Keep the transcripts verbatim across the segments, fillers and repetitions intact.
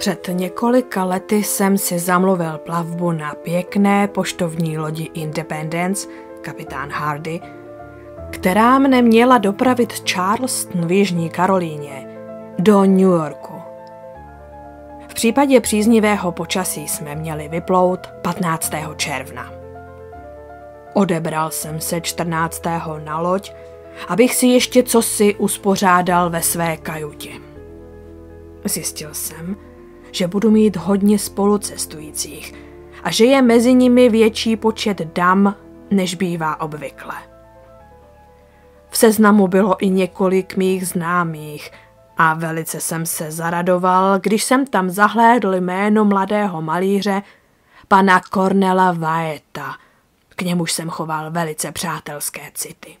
Před několika lety jsem si zamluvil plavbu na pěkné poštovní lodi Independence, kapitán Hardy, která mne měla dopravit Charleston v Jižní Karolíně do New Yorku. V případě příznivého počasí jsme měli vyplout patnáctého června. Odebral jsem se čtrnáctého na loď, abych si ještě cosi uspořádal ve své kajutě. Zjistil jsem, že budu mít hodně spolucestujících a že je mezi nimi větší počet dam, než bývá obvykle. V seznamu bylo i několik mých známých a velice jsem se zaradoval, když jsem tam zahlédl jméno mladého malíře, pana Cornela Wyetta. K němuž jsem choval velice přátelské city.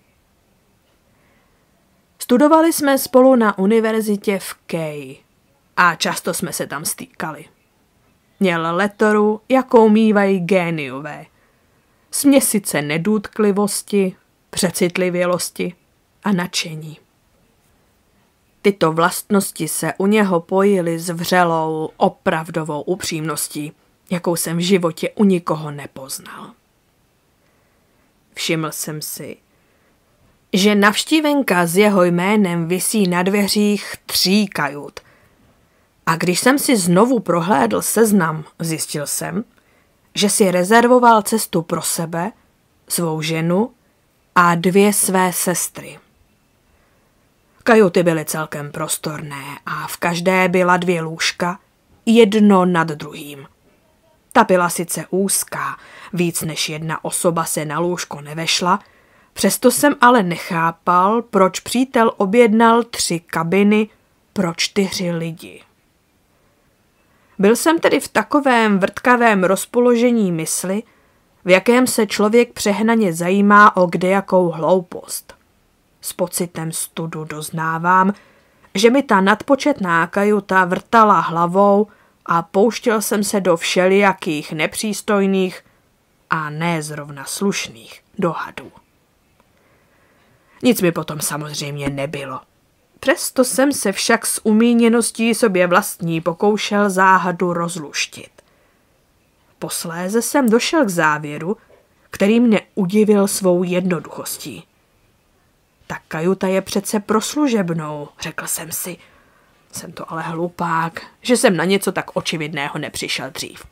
Studovali jsme spolu na univerzitě v Kew a často jsme se tam stýkali. Měl letoru, jakou mívají géniové. Směsice nedůtklivosti, přecitlivělosti a nadšení. Tyto vlastnosti se u něho pojily s vřelou, opravdovou upřímností, jakou jsem v životě u nikoho nepoznal. Všiml jsem si, že navštívenka s jeho jménem visí na dveřích tří kajut. A když jsem si znovu prohlédl seznam, zjistil jsem, že si rezervoval cestu pro sebe, svou ženu a dvě své sestry. Kajuty byly celkem prostorné a v každé byla dvě lůžka, jedno nad druhým. Ta byla sice úzká, víc než jedna osoba se na lůžko nevešla, přesto jsem ale nechápal, proč přítel objednal tři kabiny pro čtyři lidi. Byl jsem tedy v takovém vrtkavém rozpoložení mysli, v jakém se člověk přehnaně zajímá o kdejakou hloupost. S pocitem studu doznávám, že mi ta nadpočetná kajuta vrtala hlavou a pouštěl jsem se do všelijakých nepřístojných a ne zrovna slušných dohadů. Nic mi potom samozřejmě nebylo. Přesto jsem se však s umíněností sobě vlastní pokoušel záhadu rozluštit. Posléze jsem došel k závěru, který mě udivil svou jednoduchostí. Ta kajuta je přece pro služebnou, řekl jsem si. Jsem to ale hlupák, že jsem na něco tak očividného nepřišel dřív.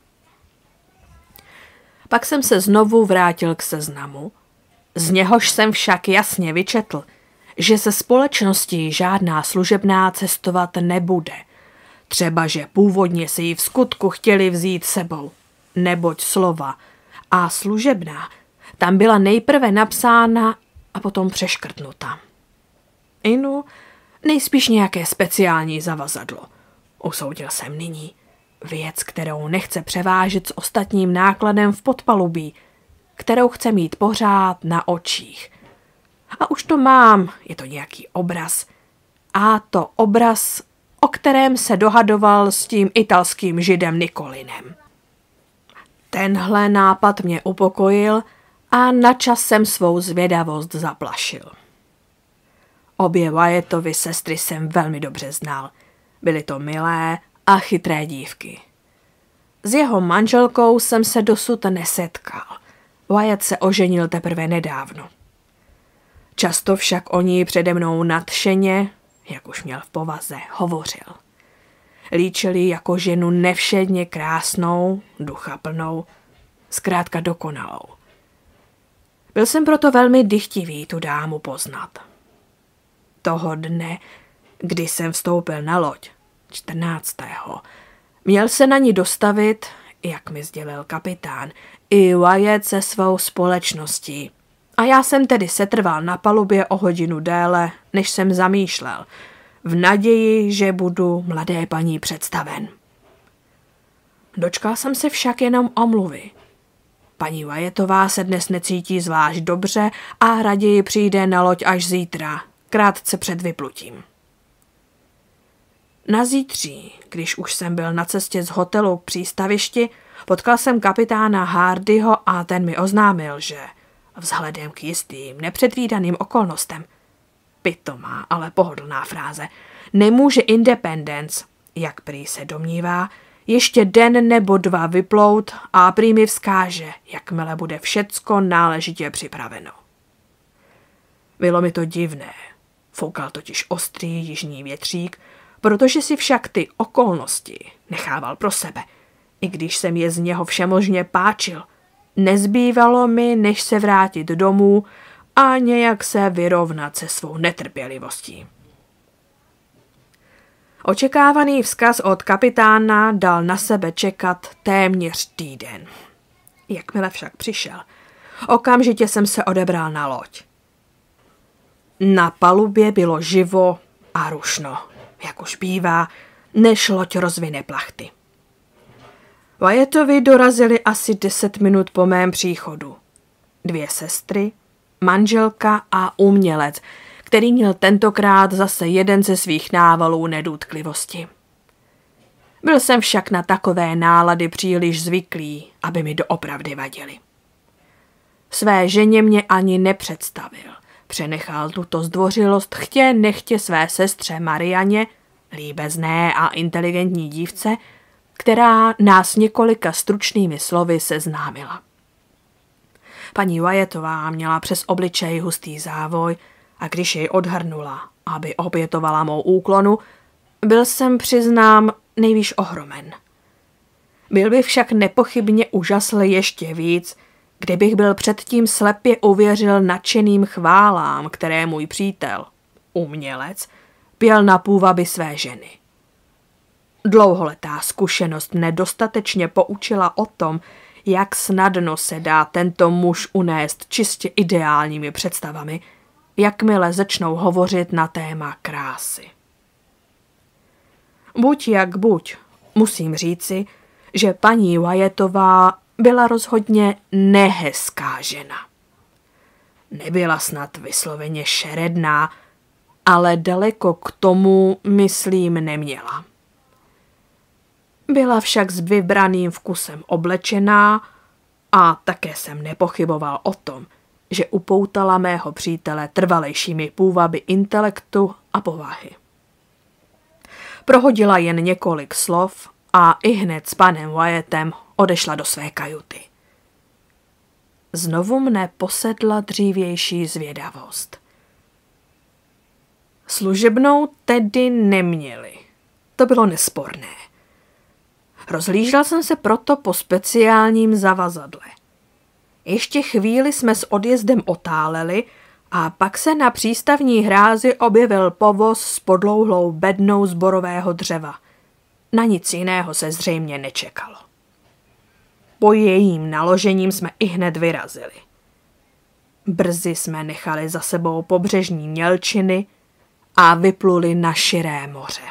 Pak jsem se znovu vrátil k seznamu, z něhož jsem však jasně vyčetl, že se společností žádná služebná cestovat nebude. Třeba, že původně si ji v skutku chtěli vzít sebou, neboť slova a služebná tam byla nejprve napsána a potom přeškrtnuta. Inu, nejspíš nějaké speciální zavazadlo. Usoudil jsem nyní. Věc, kterou nechce převážet s ostatním nákladem v podpalubí, kterou chce mít pořád na očích. A už to mám, je to nějaký obraz. A to obraz, o kterém se dohadoval s tím italským židem Nikolinem. Tenhle nápad mě upokojil a načas jsem svou zvědavost zaplašil. Obě Wyettovy sestry jsem velmi dobře znal. Byly to milé a chytré dívky. S jeho manželkou jsem se dosud nesetkal. Wyatt se oženil teprve nedávno. Často však o ní přede mnou nadšeně, jak už měl v povaze, hovořil. Líčil ji jako ženu nevšedně krásnou, duchaplnou, zkrátka dokonalou. Byl jsem proto velmi dychtivý tu dámu poznat. Toho dne, kdy jsem vstoupil na loď, čtrnáctého měl se na ní dostavit, jak mi sdělil kapitán, i Wyatt se svou společností. A já jsem tedy setrval na palubě o hodinu déle, než jsem zamýšlel, v naději, že budu mladé paní představen. Dočkal jsem se však jenom omluvy. Paní Wyettová se dnes necítí zvlášť dobře a raději přijde na loď až zítra, krátce před vyplutím. Na zítří, když už jsem byl na cestě z hotelu k přístavišti, potkal jsem kapitána Hardyho a ten mi oznámil, že vzhledem k jistým nepředvídaným okolnostem, pitomá, ale pohodlná fráze, nemůže Independence jak prý se domnívá, ještě den nebo dva vyplout a prý mi vzkáže, jakmile bude všecko náležitě připraveno. Bylo mi to divné. Foukal totiž ostrý jižní větřík, protože si však ty okolnosti nechával pro sebe. I když jsem je z něho všemožně páčil, nezbývalo mi, než se vrátit domů a nějak se vyrovnat se svou netrpělivostí. Očekávaný vzkaz od kapitána dal na sebe čekat téměř týden. Jakmile však přišel, okamžitě jsem se odebral na loď. Na palubě bylo živo a rušno, jak už bývá, než loď rozvine plachty. Wyattovi dorazili asi deset minut po mém příchodu. Dvě sestry, manželka a umělec, který měl tentokrát zase jeden ze svých návalů nedotklivosti. Byl jsem však na takové nálady příliš zvyklý, aby mi doopravdy vadily. Své ženě mě ani nepředstavil. Přenechal tuto zdvořilost chtě nechtě své sestře Marianě, líbezné a inteligentní dívce, která nás několika stručnými slovy seznámila. Paní Wyattová měla přes obličej hustý závoj a když jej odhrnula, aby obětovala mou úklonu, byl jsem, přiznám, nejvíc ohromen. Byl by však nepochybně úžasl ještě víc, kdybych byl předtím slepě uvěřil nadšeným chválám, které můj přítel, umělec, pěl na půvaby své ženy. Dlouholetá zkušenost mne dostatečně poučila o tom, jak snadno se dá tento muž unést čistě ideálními představami, jakmile začnou hovořit na téma krásy. Buď jak buď, musím říci, že paní Wyattová byla rozhodně nehezká žena. Nebyla snad vysloveně šeredná, ale daleko k tomu, myslím, neměla. Byla však s vybraným vkusem oblečená a také jsem nepochyboval o tom, že upoutala mého přítele trvalejšími půvaby intelektu a povahy. Prohodila jen několik slov a ihned s panem Wyattem odešla do své kajuty. Znovu mne posedla dřívější zvědavost. Služebnou tedy neměli. To bylo nesporné. Rozhlížel jsem se proto po speciálním zavazadle. Ještě chvíli jsme s odjezdem otáleli a pak se na přístavní hrázi objevil povoz s podlouhlou bednou z borového dřeva. Na nic jiného se zřejmě nečekalo. Po jejím naložením jsme ihned vyrazili. Brzy jsme nechali za sebou pobřežní mělčiny a vypluli na širé moře.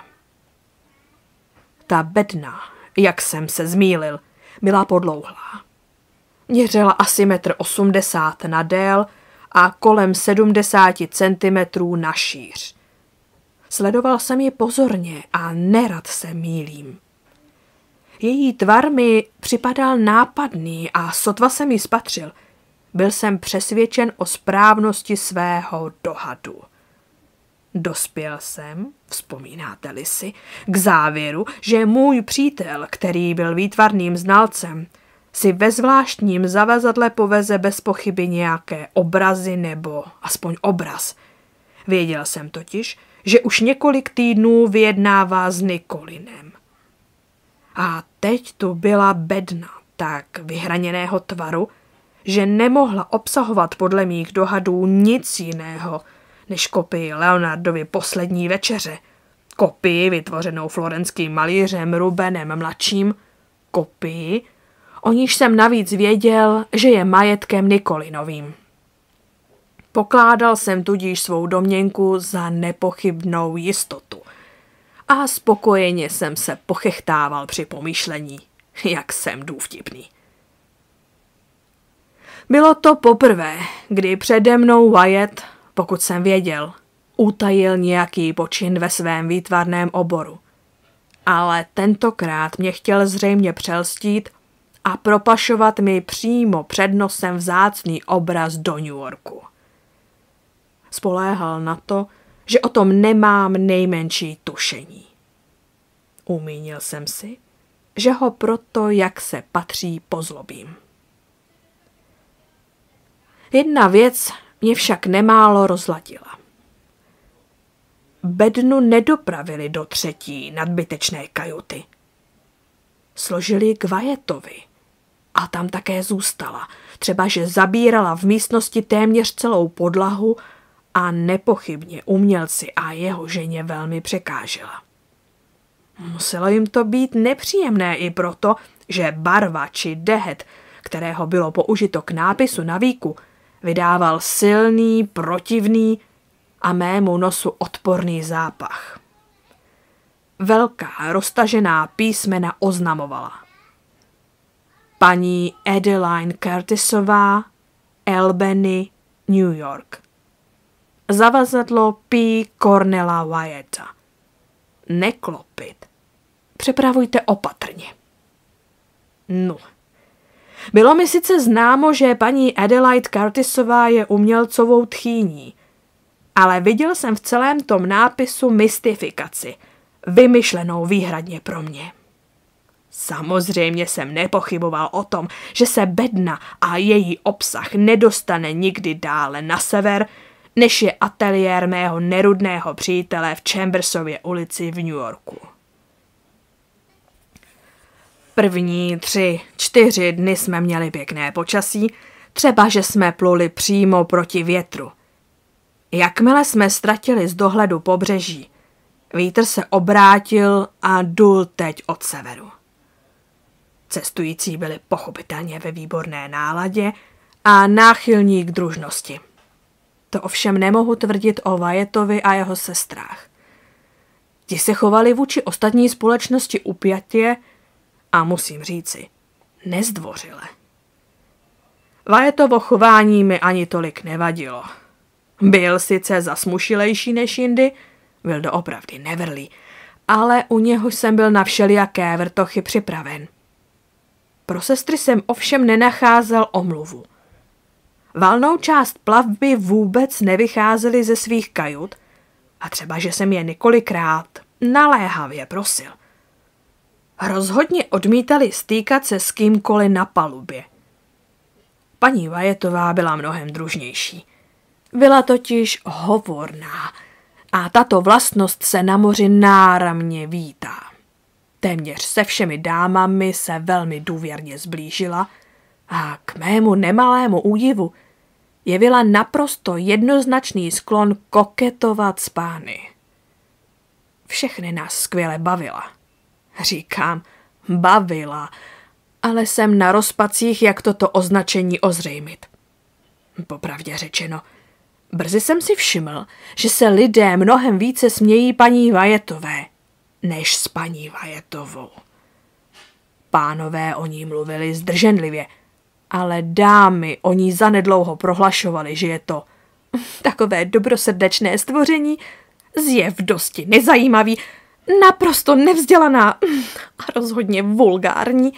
Ta bedna, jak jsem se zmýlil, byla podlouhlá. Měřila asi metr osmdesát na dél a kolem sedmdesát centimetrů na šíř. Sledoval jsem ji pozorně a nerad se mýlím. Její tvar mi připadal nápadný a sotva jsem ji spatřil. Byl jsem přesvědčen o správnosti svého dohadu. Dospěl jsem, vzpomínáte-li si, k závěru, že můj přítel, který byl výtvarným znalcem, si ve zvláštním zavazadle poveze bez pochyby nějaké obrazy nebo aspoň obraz. Věděl jsem totiž, že už několik týdnů vyjednává s Nikolinem. A teď tu byla bedna tak vyhraněného tvaru, že nemohla obsahovat podle mých dohadů nic jiného, než kopii Leonardovy Poslední večeře, kopii vytvořenou florenským malířem Rubenem mladším, kopii, o níž jsem navíc věděl, že je majetkem Nikolinovým. Pokládal jsem tudíž svou domněnku za nepochybnou jistotu a spokojeně jsem se pochechtával při pomýšlení, jak jsem důvtipný. Bylo to poprvé, kdy přede mnou Wyatt, pokud jsem věděl, utajil nějaký počin ve svém výtvarném oboru. Ale tentokrát mě chtěl zřejmě přelstít a propašovat mi přímo před nosem vzácný obraz do New Yorku. Spoléhal na to, že o tom nemám nejmenší tušení. Umínil jsem si, že ho proto, jak se patří, pozlobím. Jedna věc mě však nemálo rozladila. Bednu nedopravili do třetí nadbytečné kajuty. Složili k Wyattovi a tam také zůstala, třeba že zabírala v místnosti téměř celou podlahu a nepochybně umělci a jeho ženě velmi překážela. Muselo jim to být nepříjemné i proto, že barva či dehet, kterého bylo použito k nápisu na víku, vydával silný, protivný a mému nosu odporný zápach. Velká roztažená písmena oznamovala. Paní Adeline Curtisová, Albany, New York. Zavazadlo P. Cornela Wyatta. Neklopit. Přepravujte opatrně. No. Bylo mi sice známo, že paní Adelaide Curtisová je umělcovou tchýní, ale viděl jsem v celém tom nápisu mystifikaci, vymyšlenou výhradně pro mě. Samozřejmě jsem nepochyboval o tom, že se bedna a její obsah nedostane nikdy dále na sever, než je ateliér mého nerudného přítele v Chambersově ulici v New Yorku. První tři, čtyři dny jsme měli pěkné počasí, třeba že jsme pluli přímo proti větru. Jakmile jsme ztratili z dohledu pobřeží, vítr se obrátil a dul teď od severu. Cestující byli pochopitelně ve výborné náladě a náchylní k družnosti. To ovšem nemohu tvrdit o Wyattovi a jeho sestrách. Ti se chovali vůči ostatní společnosti upjatě a musím říci, nezdvořile. Wyattovo chování mi ani tolik nevadilo. Byl sice zasmušilejší než jindy, byl doopravdy nevrlý, ale u něho jsem byl na všelijaké vrtochy připraven. Pro sestry jsem ovšem nenacházel omluvu. Valnou část plavby vůbec nevycházely ze svých kajut a třeba, že jsem je několikrát naléhavě prosil. Rozhodně odmítali stýkat se s kýmkoliv na palubě. Paní Wyattová byla mnohem družnější. Byla totiž hovorná a tato vlastnost se na moři náramně vítá. Téměř se všemi dámami se velmi důvěrně zblížila a k mému nemalému údivu jevila naprosto jednoznačný sklon koketovat s pány. Všechny nás skvěle bavila. Říkám, bavila, ale jsem na rozpacích, jak toto označení ozřejmit. Popravdě řečeno, brzy jsem si všiml, že se lidé mnohem více smějí paní Wyattové, než s paní Wyattovou. Pánové o ní mluvili zdrženlivě, ale dámy o ní zanedlouho prohlašovaly, že je to takové dobrosrdečné stvoření, zjev dosti nezajímavý, naprosto nevzdělaná a rozhodně vulgární.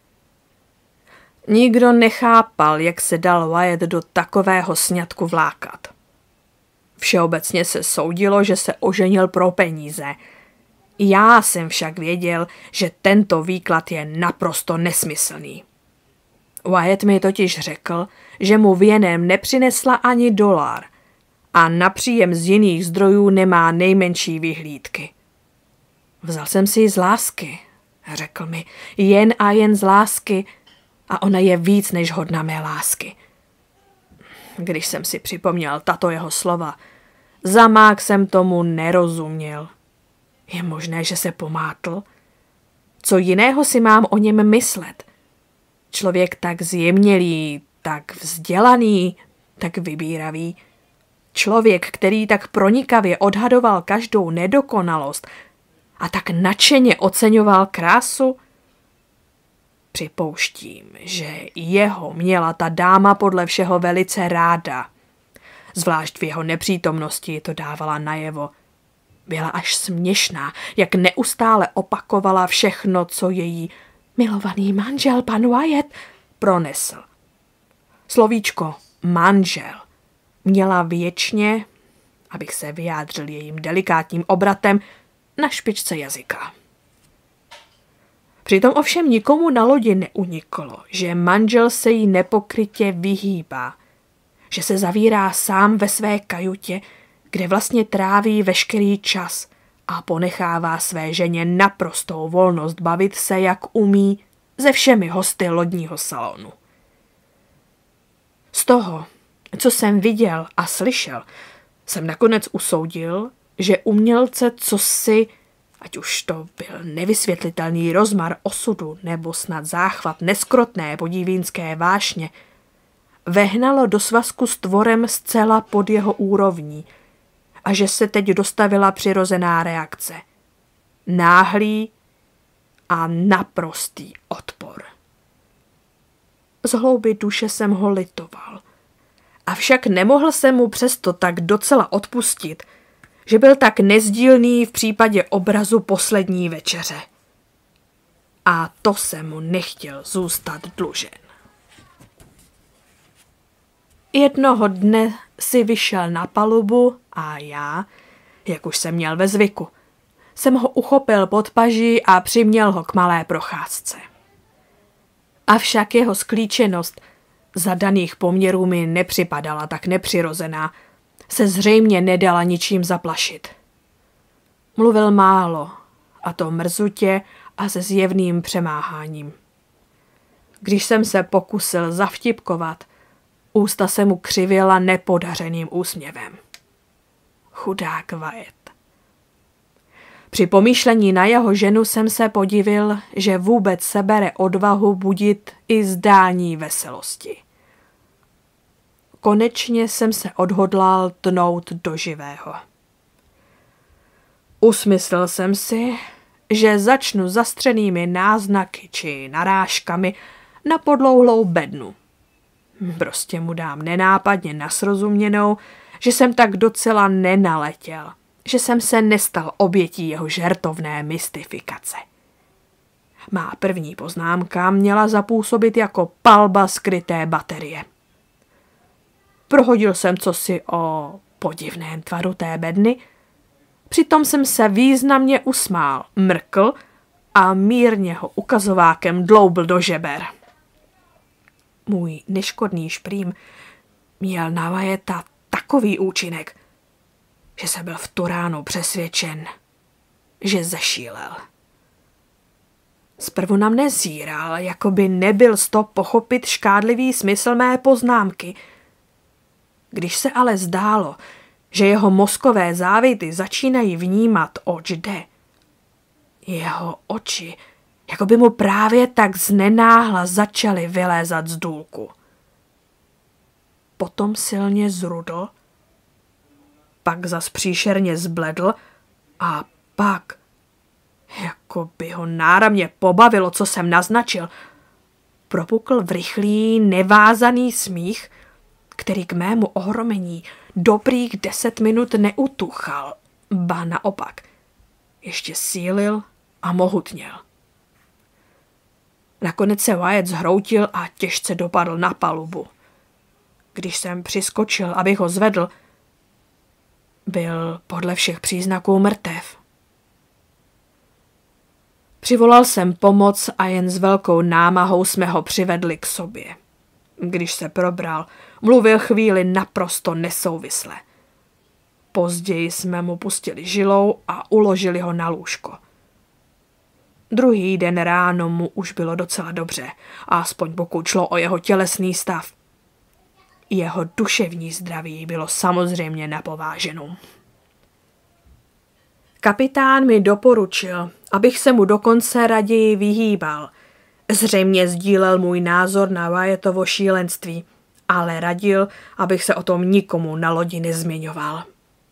Nikdo nechápal, jak se dal Wyatt do takového sňatku vlákat. Všeobecně se soudilo, že se oženil pro peníze. Já jsem však věděl, že tento výklad je naprosto nesmyslný. Wyatt mi totiž řekl, že mu věnem nepřinesla ani dolar a na příjem z jiných zdrojů nemá nejmenší vyhlídky. Vzal jsem si ji z lásky, řekl mi, jen a jen z lásky a ona je víc než hodna mé lásky. Když jsem si připomněl tato jeho slova, zamák jsem tomu nerozuměl. Je možné, že se pomátl? Co jiného si mám o něm myslet? Člověk tak zjemnělý, tak vzdělaný, tak vybíravý. Člověk, který tak pronikavě odhadoval každou nedokonalost a tak nadšeně oceňoval krásu. Připouštím, že jeho měla ta dáma podle všeho velice ráda. Zvlášť v jeho nepřítomnosti to dávala najevo. Byla až směšná, jak neustále opakovala všechno, co její milovaný manžel, pan Wyatt, pronesl. Slovíčko manžel měla věčně, abych se vyjádřil jejím delikátním obratem, na špičce jazyka. Přitom ovšem nikomu na lodi neuniklo, že manžel se jí nepokrytě vyhýbá, že se zavírá sám ve své kajutě, kde vlastně tráví veškerý čas a ponechává své ženě naprostou volnost bavit se, jak umí, se všemi hosty lodního salonu. Z toho, co jsem viděl a slyšel, jsem nakonec usoudil, že umělce cosi, ať už to byl nevysvětlitelný rozmar osudu nebo snad záchvat neskrotné podivínské vášně, vehnalo do svazku s tvorem zcela pod jeho úrovní a že se teď dostavila přirozená reakce. Náhlý a naprostý odpor. Z hloubi duše jsem ho litoval. Avšak nemohl jsem mu přesto tak docela odpustit, že byl tak nezdílný v případě obrazu poslední večeře. A to jsem mu nechtěl zůstat dlužen. Jednoho dne si vyšel na palubu a já, jak už jsem měl ve zvyku, jsem ho uchopil pod paží a přiměl ho k malé procházce. Avšak jeho sklíčenost za daných poměrů mi nepřipadala tak nepřirozená, se zřejmě nedala ničím zaplašit. Mluvil málo, a to mrzutě a se zjevným přemáháním. Když jsem se pokusil zavtipkovat, ústa se mu křivila nepodařeným úsměvem. Chudák Wyatt. Při pomýšlení na jeho ženu jsem se podivil, že vůbec se bere odvahu budit i zdání veselosti. Konečně jsem se odhodlal tnout do živého. Usmyslel jsem si, že začnu zastřenými náznaky či narážkami na podlouhlou bednu. Prostě mu dám nenápadně nasrozuměnou, že jsem tak docela nenaletěl, že jsem se nestal obětí jeho žertovné mystifikace. Má první poznámka měla zapůsobit jako palba skryté baterie. Prohodil jsem cosi o podivném tvaru té bedny, přitom jsem se významně usmál, mrkl a mírně ho ukazovákem dloubl do žeber. Můj neškodný šprým měl na Wyatta takový účinek, že se byl v tu ránu přesvědčen, že zešílel. Zprvu na mne zíral, jako by nebyl z toho pochopit škádlivý smysl mé poznámky. Když se ale zdálo, že jeho mozkové závity začínají vnímat, oč jde, jeho oči, jako by mu právě tak znenáhla začaly vylézat z důlku. Potom silně zrudl, pak zas příšerně zbledl a pak, jako by ho náramně pobavilo, co jsem naznačil, propukl v rychlý, nevázaný smích, který k mému ohromení dobrých deset minut neutuchal, ba naopak, ještě sílil a mohutněl. Nakonec se Wyatt zhroutil a těžce dopadl na palubu. Když jsem přiskočil, abych ho zvedl, byl podle všech příznaků mrtev. Přivolal jsem pomoc a jen s velkou námahou jsme ho přivedli k sobě. Když se probral, mluvil chvíli naprosto nesouvisle. Později jsme mu pustili žilou a uložili ho na lůžko. Druhý den ráno mu už bylo docela dobře, aspoň pokud šlo o jeho tělesný stav. Jeho duševní zdraví bylo samozřejmě napováženou. Kapitán mi doporučil, abych se mu dokonce raději vyhýbal. Zřejmě sdílel můj názor na Wyattovo šílenství, ale radil, abych se o tom nikomu na lodi nezmiňoval.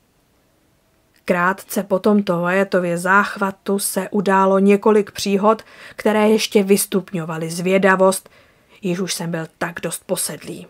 Krátce po tomto Wyattově záchvatu se událo několik příhod, které ještě vystupňovaly zvědavost, již už jsem byl tak dost posedlý.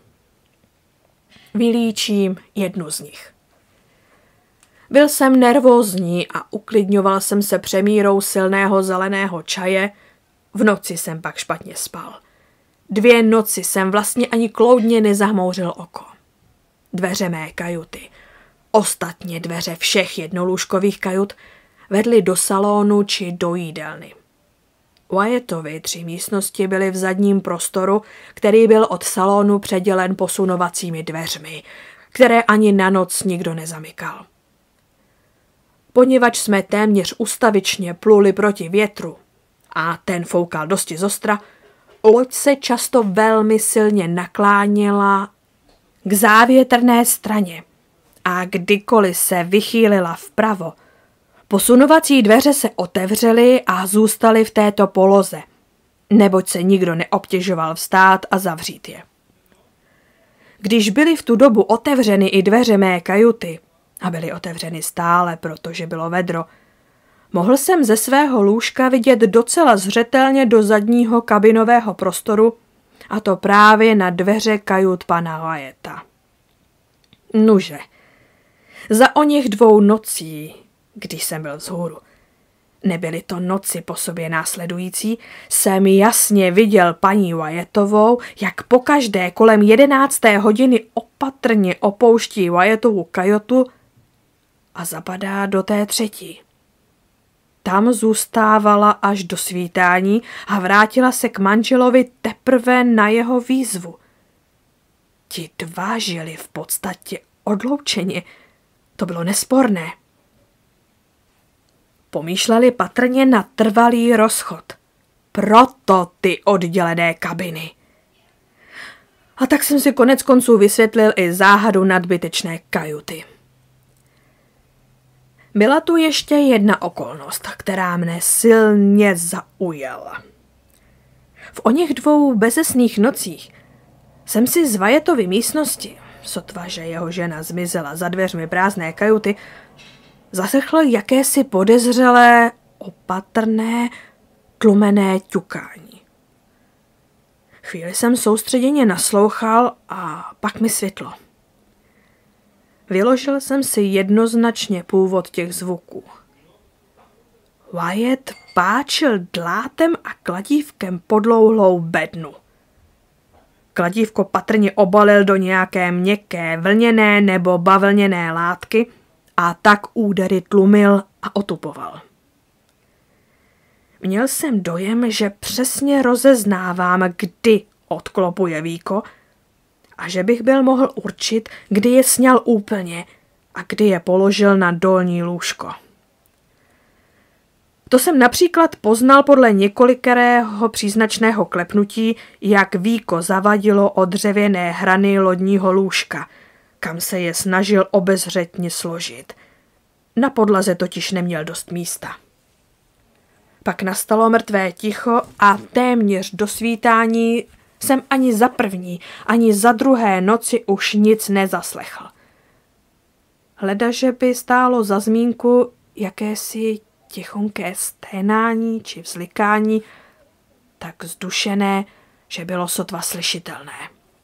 Vylíčím jednu z nich. Byl jsem nervózní a uklidňoval jsem se přemírou silného zeleného čaje, v noci jsem pak špatně spal. Dvě noci jsem vlastně ani kloudně nezahmouřil oko. Dveře mé kajuty, ostatně dveře všech jednolůžkových kajut, vedly do salonu či do jídelny. Wyattovy tři místnosti byly v zadním prostoru, který byl od salonu předělen posunovacími dveřmi, které ani na noc nikdo nezamykal. Poněvadž jsme téměř ustavičně pluli proti větru a ten foukal dosti zostra, loď se často velmi silně nakláněla k závětrné straně a kdykoliv se vychýlila vpravo, posunovací dveře se otevřely a zůstaly v této poloze, neboť se nikdo neobtěžoval vstát a zavřít je. Když byly v tu dobu otevřeny i dveře mé kajuty, a byly otevřeny stále, protože bylo vedro, mohl jsem ze svého lůžka vidět docela zřetelně do zadního kabinového prostoru, a to právě na dveře kajut pana Wyatta. Nuže, za oněch dvou nocí, když jsem byl vzhůru, nebyly to noci po sobě následující, jsem jasně viděl paní Wyattovou, jak pokaždé kolem jedenácté hodiny opatrně opouští Wyattovu kajutu a zapadá do té třetí. Tam zůstávala až do svítání a vrátila se k manželovi teprve na jeho výzvu. Ti dva žili v podstatě odloučeně, to bylo nesporné. Pomýšleli patrně na trvalý rozchod. Proto ty oddělené kabiny. A tak jsem si konec konců vysvětlil i záhadu nadbytečné kajuty. Byla tu ještě jedna okolnost, která mne silně zaujala. V oněch dvou bezesných nocích jsem si z Wyattovy místnosti, sotva že jeho žena zmizela za dveřmi prázdné kajuty, zaslechl jakési podezřelé, opatrné, tlumené ťukání. Chvíli jsem soustředěně naslouchal a pak mi světlo. Vyložil jsem si jednoznačně původ těch zvuků. Wyatt páčil dlátem a kladívkem podlouhlou bednu. Kladívko patrně obalil do nějaké měkké vlněné nebo bavlněné látky a tak údery tlumil a otupoval. Měl jsem dojem, že přesně rozeznávám, kdy odklopuje víko a že bych byl mohl určit, kdy je sňal úplně a kdy je položil na dolní lůžko. To jsem například poznal podle několikerého příznačného klepnutí, jak víko zavadilo o dřevěné hrany lodního lůžka, kam se je snažil obezřetně složit. Na podlaze totiž neměl dost místa. Pak nastalo mrtvé ticho a téměř do svítání jsem ani za první, ani za druhé noci už nic nezaslechl. Hledaže by stálo za zmínku jakési tichonké sténání či vzlikání, tak zdušené, že bylo sotva slyšitelné.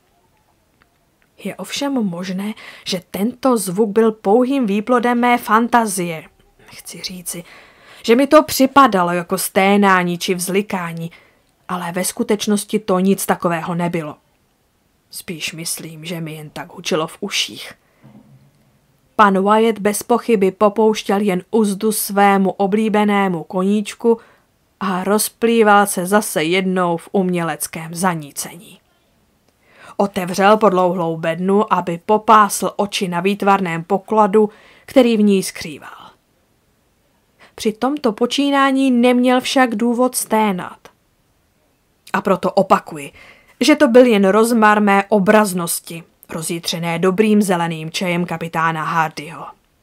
Je ovšem možné, že tento zvuk byl pouhým výplodem mé fantazie. Chci říci, že mi to připadalo jako sténání či vzlikání, ale ve skutečnosti to nic takového nebylo. Spíš myslím, že mi jen tak hučelo v uších. Pan Wyatt bez pochyby popouštěl jen uzdu svému oblíbenému koníčku a rozplýval se zase jednou v uměleckém zanícení. Otevřel podlouhlou bednu, aby popásl oči na výtvarném pokladu, který v ní skrýval. Při tomto počínání neměl však důvod sténat. A proto opakuji, že to byl jen rozmar mé obraznosti, rozjitřené dobrým zeleným čajem kapitána Hardyho.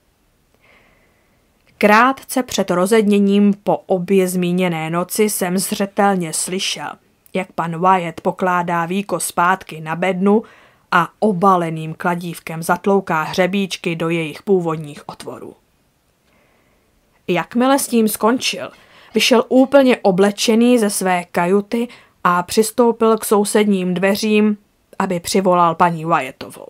Krátce před rozedněním po obě zmíněné noci jsem zřetelně slyšel, jak pan Wyatt pokládá víko zpátky na bednu a obaleným kladívkem zatlouká hřebíčky do jejich původních otvorů. Jakmile s tím skončil, vyšel úplně oblečený ze své kajuty a přistoupil k sousedním dveřím, aby přivolal paní Wyattovou.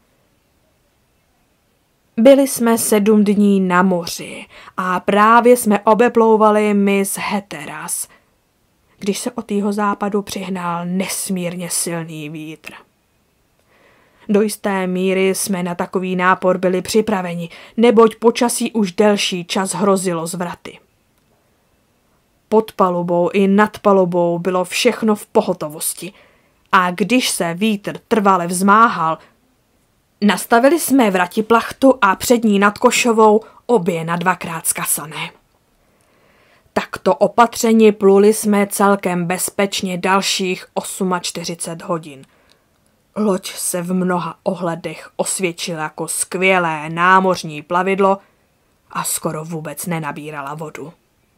Byli jsme sedm dní na moři a právě jsme obeplouvali mys Hatteras, když se od jihozápadu přihnal nesmírně silný vítr. Do jisté míry jsme na takový nápor byli připraveni, neboť počasí už delší čas hrozilo zvraty. pod palubou i nad palubou bylo všechno v pohotovosti. A když se vítr trvale vzmáhal, nastavili jsme vratiplachtu a přední nad košovou obě na dvakrát zkasané. Takto opatřeni pluli jsme celkem bezpečně dalších čtyřicet osm hodin. Loď se v mnoha ohledech osvědčila jako skvělé námořní plavidlo a skoro vůbec nenabírala vodu.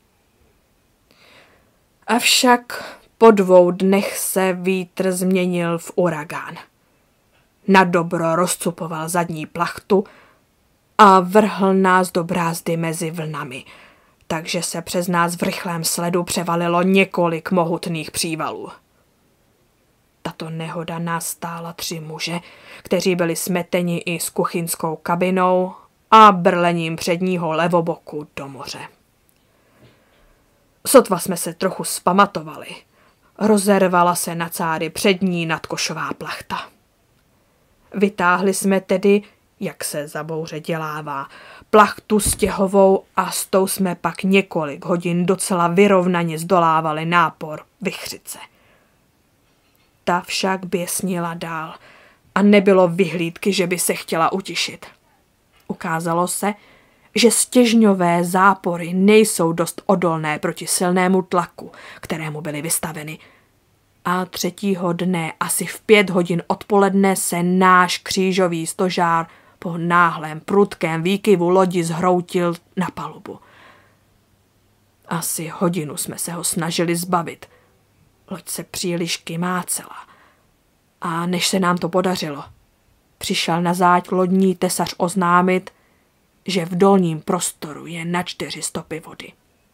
Avšak po dvou dnech se vítr změnil v uragán. Nadobro rozcupoval zadní plachtu a vrhl nás do brázdy mezi vlnami, takže se přes nás v rychlém sledu převalilo několik mohutných přívalů. Tato nehoda nás stála tři muže, kteří byli smeteni i s kuchyňskou kabinou a brlením předního levoboku do moře. Sotva jsme se trochu zpamatovali. Rozervala se na cáry přední nadkošová plachta. Vytáhli jsme tedy, jak se za bouře dělává, plachtu stěhovou a s tou jsme pak několik hodin docela vyrovnaně zdolávali nápor vichřice. Ta však běsnila dál a nebylo vyhlídky, že by se chtěla utišit. Ukázalo se, že stěžňové zápory nejsou dost odolné proti silnému tlaku, kterému byly vystaveny. A třetího dne asi v pět hodin odpoledne se náš křížový stožár po náhlém prudkém výkyvu lodi zhroutil na palubu. Asi hodinu jsme se ho snažili zbavit. Loď se příliš kymácela. A než se nám to podařilo, přišel na záď lodní tesař oznámit, že v dolním prostoru je na čtyři stopy vody.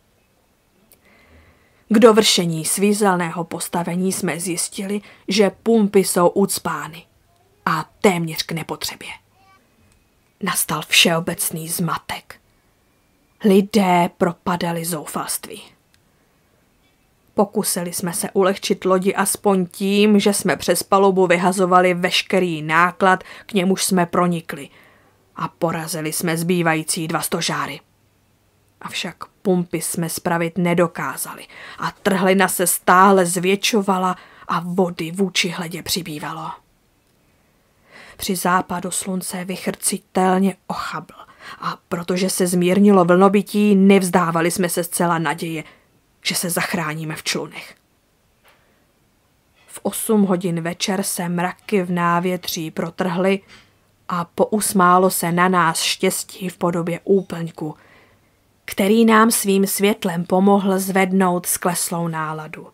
K dovršení svízelného postavení jsme zjistili, že pumpy jsou ucpány a téměř k nepotřebě. Nastal všeobecný zmatek. Lidé propadali zoufalství. Pokusili jsme se ulehčit lodi aspoň tím, že jsme přes palubu vyhazovali veškerý náklad, k němuž jsme pronikli, a porazili jsme zbývající dva stožáry. Avšak pumpy jsme spravit nedokázali a trhlina se stále zvětšovala a vody vůči hledě přibývalo. Při západu slunce vichr citelně ochabl a protože se zmírnilo vlnobytí, nevzdávali jsme se zcela naděje, že se zachráníme v člunech. V osm hodin večer se mraky v návětří protrhly a pousmálo se na nás štěstí v podobě úplňku, který nám svým světlem pomohl zvednout skleslou náladu.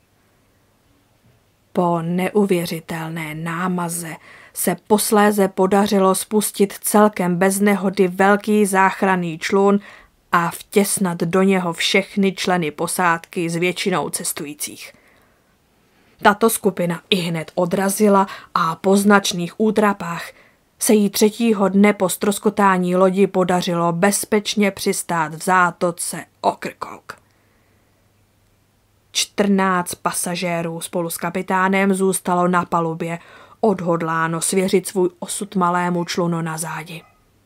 Po neuvěřitelné námaze se posléze podařilo spustit celkem bez nehody velký záchranný člun a vtěsnat do něho všechny členy posádky s většinou cestujících. Tato skupina ihned odrazila a po značných útrapách se jí třetího dne po ztroskotání lodi podařilo bezpečně přistát v zátoce Ocracoke. Čtrnáct pasažérů spolu s kapitánem zůstalo na palubě, odhodláno svěřit svůj osud malému člunu na zádi.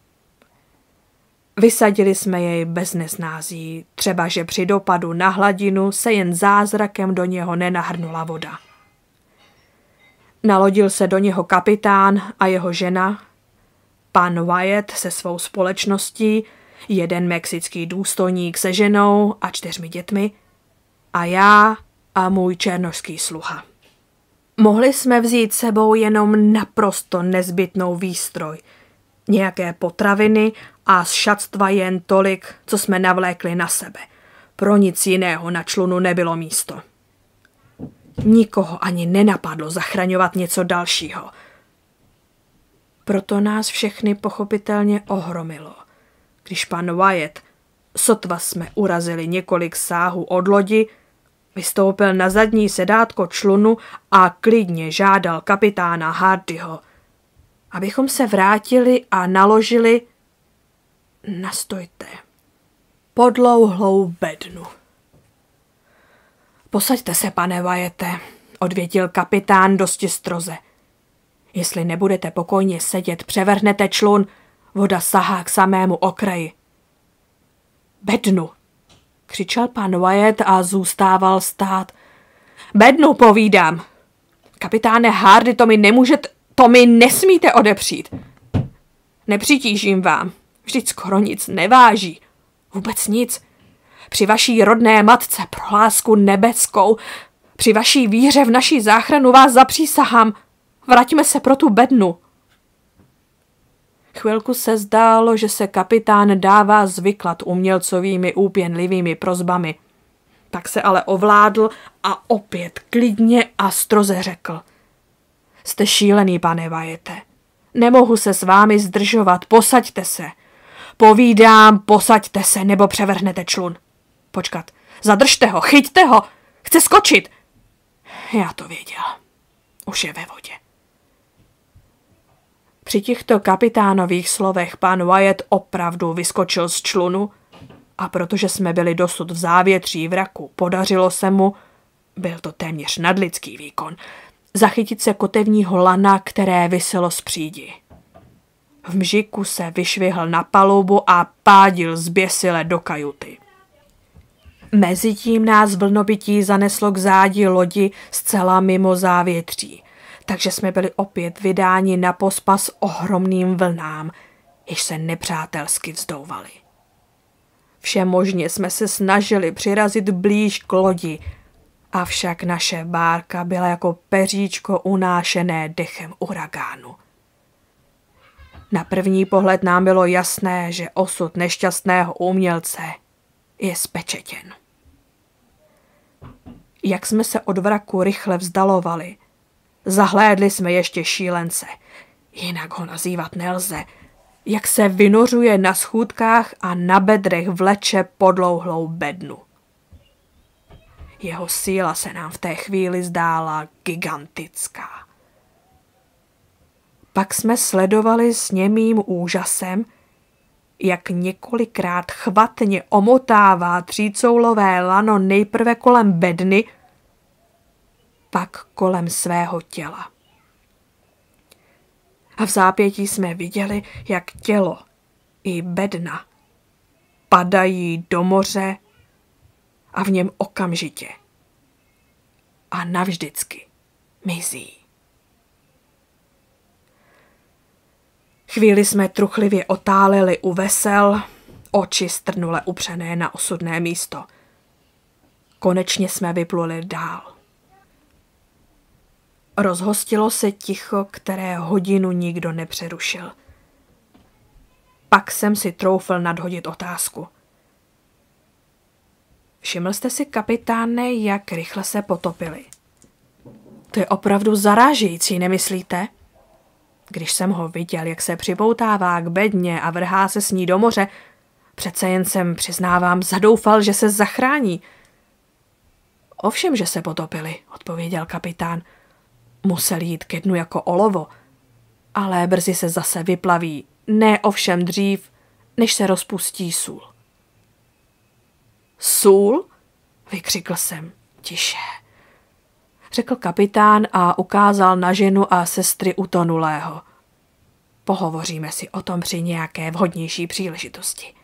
Vysadili jsme jej bez nesnází, třeba že při dopadu na hladinu se jen zázrakem do něho nenahrnula voda. Nalodil se do něho kapitán a jeho žena, pan Wyatt se svou společností, jeden mexický důstojník se ženou a čtyřmi dětmi a já a můj černošský sluha. Mohli jsme vzít sebou jenom naprosto nezbytnou výstroj, nějaké potraviny a z šatstva jen tolik, co jsme navlékli na sebe. Pro nic jiného na člunu nebylo místo. Nikoho ani nenapadlo zachraňovat něco dalšího. Proto nás všechny pochopitelně ohromilo, když pan Wyatt, sotva jsme urazili několik sáhů od lodi, vystoupil na zadní sedátko člunu a klidně žádal kapitána Hardyho, abychom se vrátili a naložili, nastojte, podlouhlou bednu. Posaďte se, pane Wyatte, odvětil kapitán dosti stroze. Jestli nebudete pokojně sedět, převrhnete člun, voda sahá k samému okraji. Bednu, křičel pan Wyatt a zůstával stát. Bednu, povídám. Kapitáne Hardy, to mi nemůžete, to mi nesmíte odepřít. Nepřitížím vám, vždyť skoro nic neváží. Vůbec nic. Při vaší rodné matce pro lásku nebeskou, při vaší víře v naší záchranu vás zapřísahám. Vraťme se pro tu bednu. Chvilku se zdálo, že se kapitán dává zvyklat umělcovými úpěnlivými prosbami. Tak se ale ovládl a opět klidně a stroze řekl. Jste šílený, pane Wyatte. Nemohu se s vámi zdržovat, posaďte se. Povídám, posaďte se, nebo převrhnete člun. Počkat, zadržte ho, chyťte ho, chce skočit. Já to věděl. Už je ve vodě. Při těchto kapitánových slovech pan Wyatt opravdu vyskočil z člunu a protože jsme byli dosud v závětří vraku, podařilo se mu, byl to téměř nadlidský výkon, zachytit se kotevního lana, které viselo z přídi. V mžiku se vyšvihl na palubu a pádil zběsile do kajuty. Mezitím nás vlnobytí zaneslo k zádi lodi zcela mimo závětří, takže jsme byli opět vydáni na pospas ohromným vlnám, jež se nepřátelsky vzdouvaly. Všemožně jsme se snažili přirazit blíž k lodi, avšak naše bárka byla jako peříčko unášené dechem uragánu. Na první pohled nám bylo jasné, že osud nešťastného umělce je spečetěn. Jak jsme se od vraku rychle vzdalovali, zahlédli jsme ještě šílence, jinak ho nazývat nelze, jak se vynořuje na schůdkách a na bedrech vleče podlouhlou bednu. Jeho síla se nám v té chvíli zdála gigantická. Pak jsme sledovali s němým úžasem, jak několikrát chvatně omotává třícoulové lano nejprve kolem bedny, pak kolem svého těla. A v zápětí jsme viděli, jak tělo i bedna padají do moře a v něm okamžitě a navždycky mizí. Chvíli jsme truchlivě otáleli u vesel, oči strnule upřené na osudné místo. Konečně jsme vypluli dál. Rozhostilo se ticho, které hodinu nikdo nepřerušil. Pak jsem si troufl nadhodit otázku. Všiml jste si, kapitáne, jak rychle se potopili? To je opravdu zarážející, nemyslíte? Když jsem ho viděl, jak se připoutává k bedně a vrhá se s ní do moře, přece jen jsem, přiznávám, zadoufal, že se zachrání. Ovšem, že se potopili, odpověděl kapitán. Musel jít ke dnu jako olovo, ale brzy se zase vyplaví, ne ovšem dřív, než se rozpustí sůl. Sůl? Vykřikl jsem. Tiše, řekl kapitán a ukázal na ženu a sestry utonulého. Pohovoříme si o tom při nějaké vhodnější příležitosti.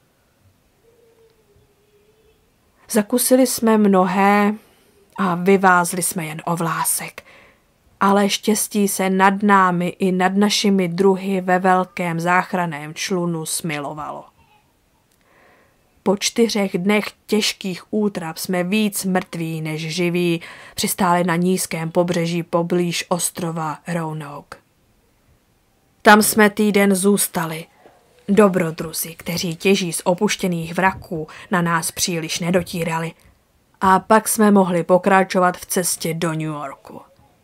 Zakusili jsme mnohé a vyvázli jsme jen o vlásek, ale štěstí se nad námi i nad našimi druhy ve velkém záchranném člunu smilovalo. Po čtyřech dnech těžkých útrap jsme víc mrtví než živí přistáli na nízkém pobřeží poblíž ostrova Roanoke. Tam jsme týden zůstali. Dobrodruzi, kteří těží z opuštěných vraků, na nás příliš nedotírali. A pak jsme mohli pokračovat v cestě do New Yorku.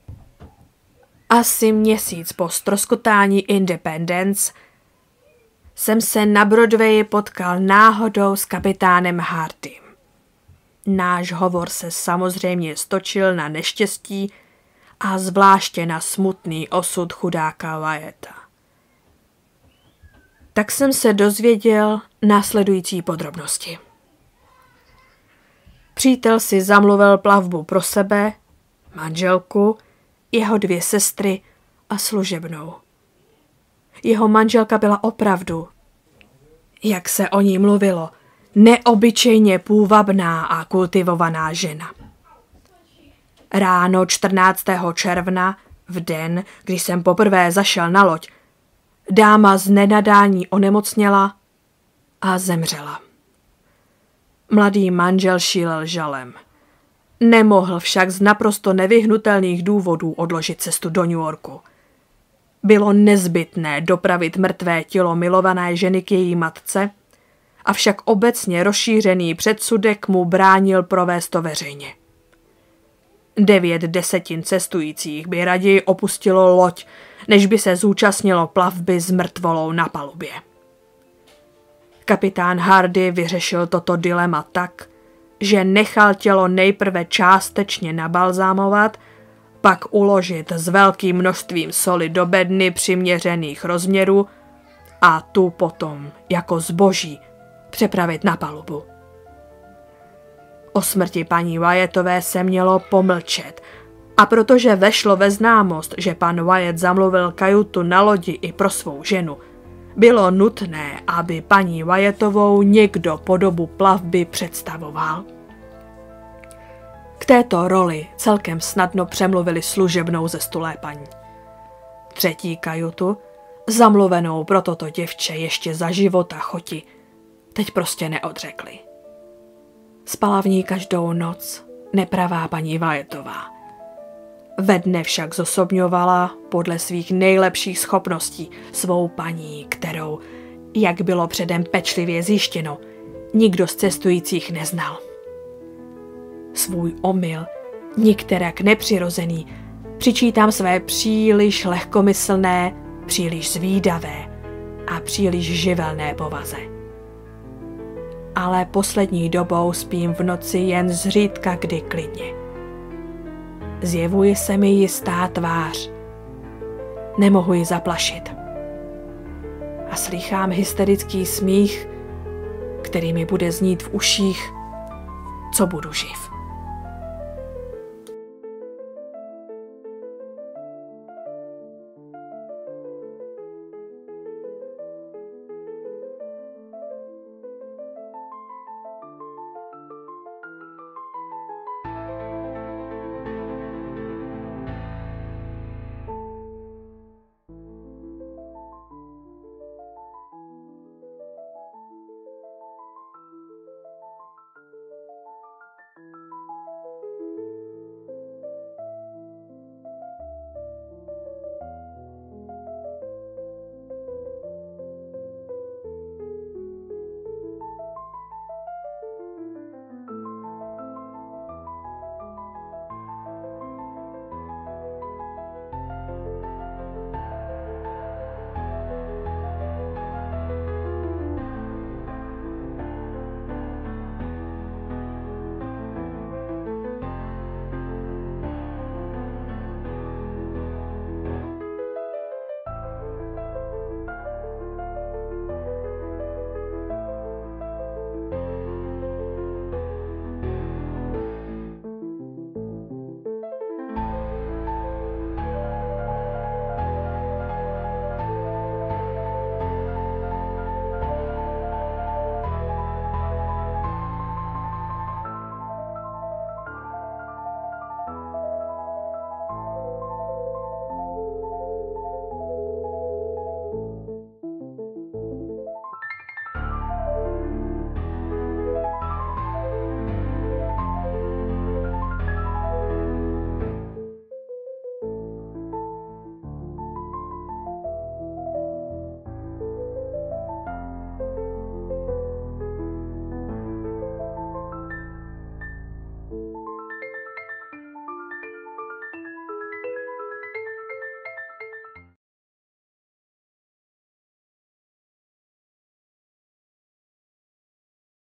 Asi měsíc po ztroskotání Independence jsem se na Broadwayi potkal náhodou s kapitánem Hardym. Náš hovor se samozřejmě stočil na neštěstí a zvláště na smutný osud chudáka Wyatta. Tak jsem se dozvěděl následující podrobnosti. Přítel si zamluvil plavbu pro sebe, manželku, jeho dvě sestry a služebnou. Jeho manželka byla opravdu, jak se o ní mluvilo, Neobyčejně půvabná a kultivovaná žena. Ráno čtrnáctého června, v den, kdy jsem poprvé zašel na loď, dáma z nenadání onemocněla a zemřela. Mladý manžel šílel žalem. Nemohl však z naprosto nevyhnutelných důvodů odložit cestu do New Yorku. Bylo nezbytné dopravit mrtvé tělo milované ženy k její matce, avšak obecně rozšířený předsudek mu bránil provést to veřejně. Devět desetin cestujících by raději opustilo loď, než by se zúčastnilo plavby s mrtvolou na palubě. Kapitán Hardy vyřešil toto dilema tak, že nechal tělo nejprve částečně nabalzámovat, pak uložit s velkým množstvím soli do bedny přiměřených rozměrů a tu potom, jako zboží, přepravit na palubu. O smrti paní Wyattové se mělo pomlčet a protože vešlo ve známost, že pan Wyatt zamluvil kajutu na lodi i pro svou ženu, bylo nutné, aby paní Wyattovou někdo po dobu plavby představoval. K této roli celkem snadno přemluvili služebnou zestulé paní. Třetí kajutu, zamluvenou pro toto děvče ještě za života choti, teď prostě neodřekli. Spala v ní každou noc nepravá paní Wyattová. Ve dne však zosobňovala podle svých nejlepších schopností svou paní, kterou, jak bylo předem pečlivě zjištěno, nikdo z cestujících neznal. Svůj omyl, nikterak nepřirozený, přičítám své příliš lehkomyslné, příliš zvídavé a příliš živelné povaze. Ale poslední dobou spím v noci jen zřídka kdy klidně. Zjevuje se mi jistá tvář. Nemohu ji zaplašit. A slýchám hysterický smích, který mi bude znít v uších, co budu živ.